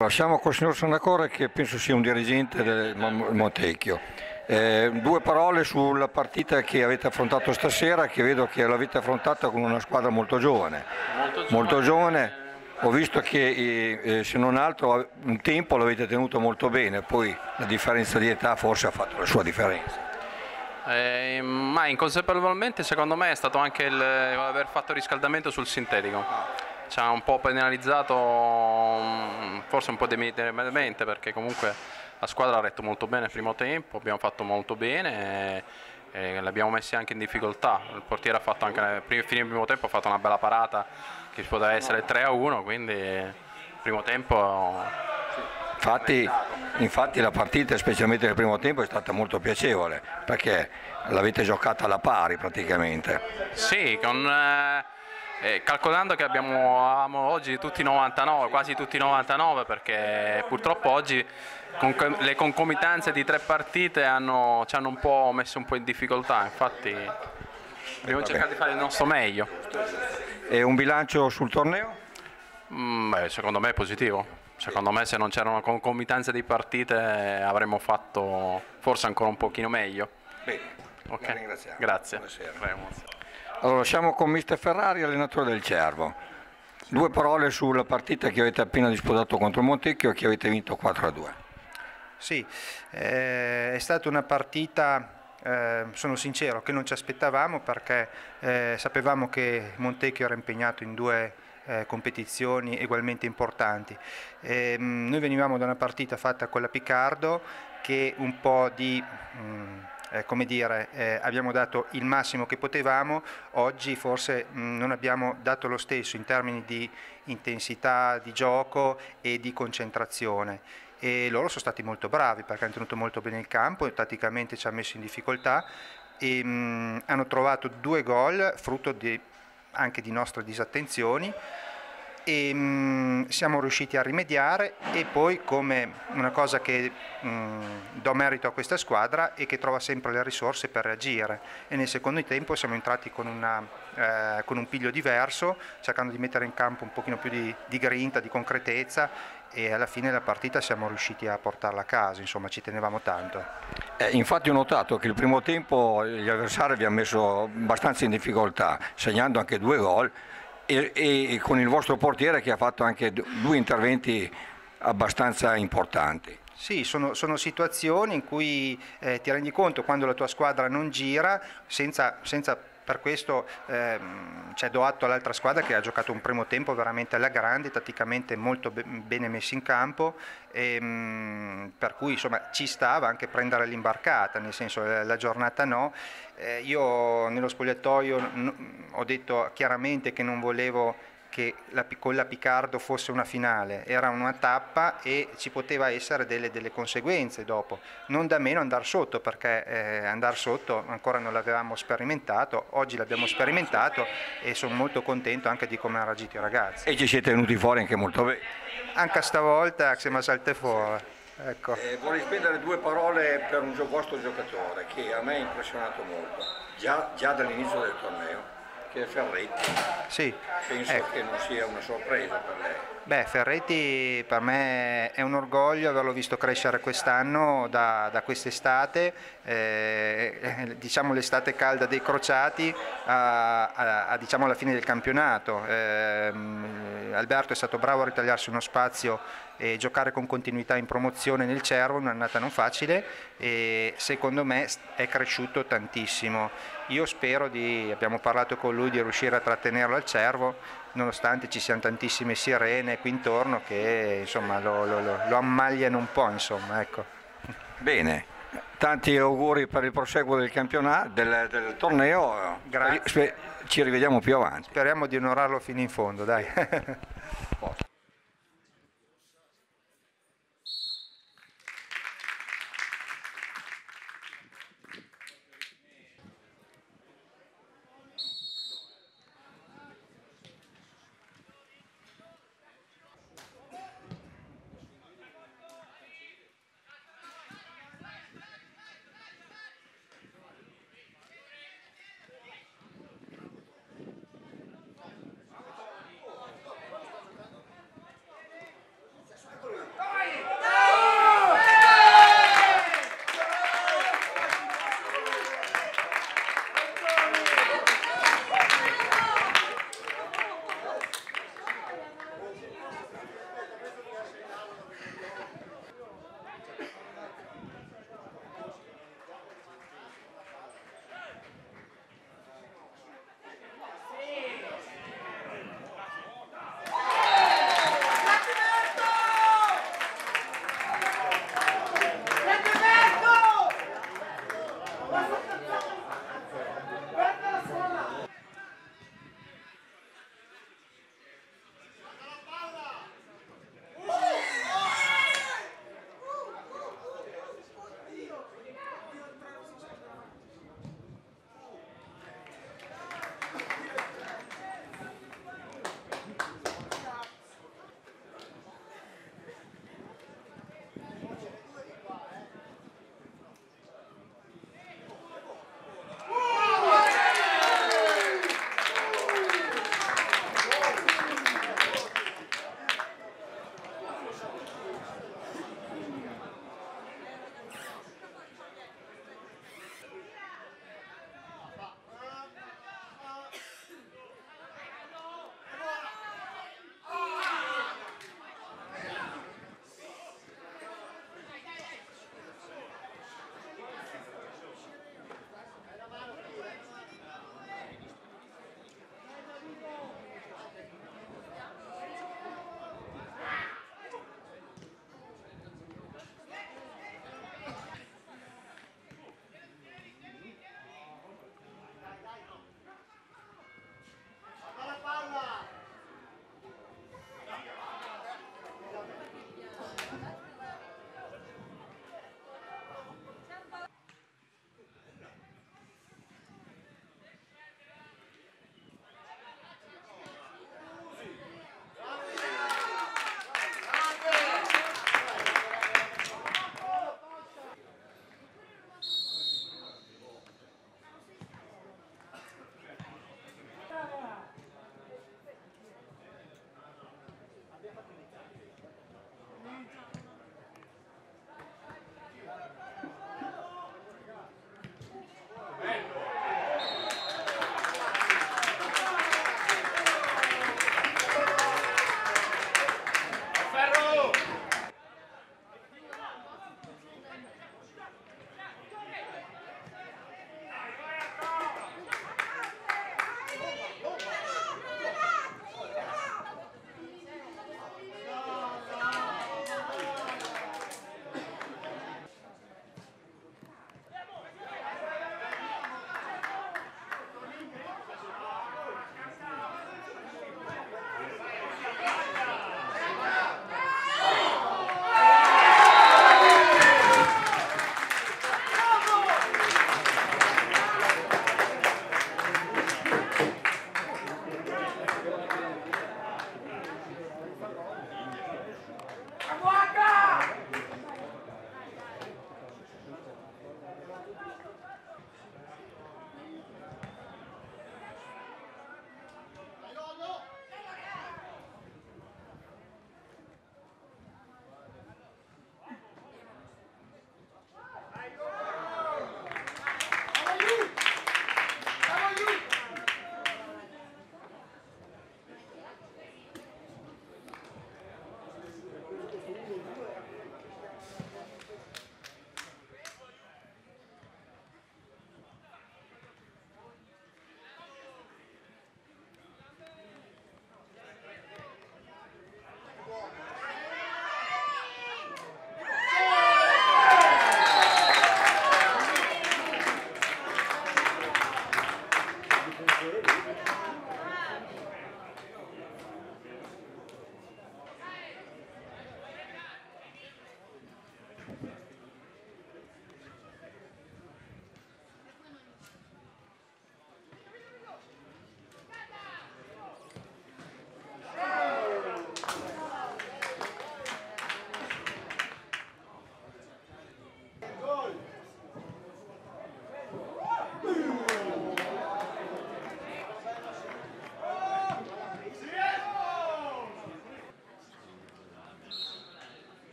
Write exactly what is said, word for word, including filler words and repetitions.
Siamo col signor Sannacorre, che penso sia un dirigente del Montecchio. Eh, due parole sulla partita che avete affrontato stasera, che vedo che l'avete affrontata con una squadra molto giovane. Molto giovane. Molto giovane. Ho visto che eh, se non altro un tempo l'avete tenuto molto bene, poi la differenza di età forse ha fatto la sua differenza. Eh, ma inconsapevolmente secondo me è stato anche il, aver fatto riscaldamento sul sintetico. Ci ha un po' penalizzato, forse un po' demeritatamente, perché comunque la squadra ha retto molto bene il primo tempo, abbiamo fatto molto bene e, e l'abbiamo messi anche in difficoltà. Il portiere ha fatto anche nel fine del primo tempo ha fatto una bella parata che poteva essere tre a uno, quindi il primo tempo. Infatti, infatti la partita, specialmente nel primo tempo, è stata molto piacevole, perché l'avete giocata alla pari praticamente. Sì, con, eh, eh, calcolando che abbiamo, abbiamo oggi tutti novantanove, quasi tutti novantanove, perché purtroppo oggi con le concomitanze di tre partite hanno, ci hanno un po' messo un po' in difficoltà, infatti abbiamo cercato di fare il nostro meglio. E un bilancio sul torneo? Mm, beh, secondo me è positivo. Secondo me se non c'era una concomitanza di partite avremmo fatto forse ancora un pochino meglio. Bene, okay. ringraziamo. Grazie. Buonasera. Allora, siamo con mister Ferrari, allenatore del Cervo. Due parole sulla partita che avete appena disputato contro il Montecchio e che avete vinto quattro a due. Sì, eh, è stata una partita, eh, sono sincero, che non ci aspettavamo, perché eh, sapevamo che Montecchio era impegnato in due Eh, competizioni ugualmente importanti. Eh, noi venivamo da una partita fatta con la Picardo, che un po' di mh, eh, come dire, eh, abbiamo dato il massimo che potevamo. Oggi forse mh, non abbiamo dato lo stesso in termini di intensità di gioco e di concentrazione, e loro sono stati molto bravi perché hanno tenuto molto bene il campo e tatticamente ci hanno messo in difficoltà e mh, hanno trovato due gol frutto di anche di nostre disattenzioni, e mh, siamo riusciti a rimediare. E poi, come una cosa che mh, do merito a questa squadra è che trova sempre le risorse per reagire, e nel secondo tempo siamo entrati con, una, eh, con un piglio diverso, cercando di mettere in campo un pochino più di, di grinta, di concretezza, e alla fine della partita siamo riusciti a portarla a casa. Insomma, ci tenevamo tanto. Eh, infatti ho notato che il primo tempo gli avversari vi hanno messo abbastanza in difficoltà, segnando anche due gol, e, e con il vostro portiere che ha fatto anche due interventi abbastanza importanti. Sì, sono, sono situazioni in cui eh, ti rendi conto quando la tua squadra non gira, senza, senza per questo ehm, cioè, do atto all'altra squadra che ha giocato un primo tempo veramente alla grande, tatticamente molto be bene messo in campo, e, mh, per cui insomma ci stava anche prendere l'imbarcata, nel senso la, la giornata no. Eh, io nello spogliatoio no, ho detto chiaramente che non volevo che la, con la Picardo fosse una finale, era una tappa e ci poteva essere delle, delle conseguenze dopo, non da meno andare sotto, perché eh, andare sotto ancora non l'avevamo sperimentato, oggi l'abbiamo sperimentato e sono molto contento anche di come hanno reagito i ragazzi. E ci siete venuti fuori anche molto bene. Anche stavolta siamo salti fuori. Ecco. Eh, vorrei spendere due parole per un vostro giocatore che a me ha impressionato molto, già, già dall'inizio del torneo, che è Ferretti. Sì, penso ecco. che non sia una sorpresa per lei. Beh, Ferretti per me è un orgoglio averlo visto crescere quest'anno da, da quest'estate, eh, diciamo l'estate calda dei crociati a, a, a diciamo alla fine del campionato. Eh, Alberto è stato bravo a ritagliarsi uno spazio e giocare con continuità in promozione nel Cervo, un'annata non facile, e secondo me è cresciuto tantissimo. Io spero di, abbiamo parlato con lui, di riuscire a trattenerlo al Cervo, nonostante ci siano tantissime sirene qui intorno che insomma lo, lo, lo, lo ammagliano un po', insomma, ecco. Bene, tanti auguri per il proseguo del campionato, del, del torneo. Grazie. Ci rivediamo più avanti. Speriamo di onorarlo fino in fondo, dai.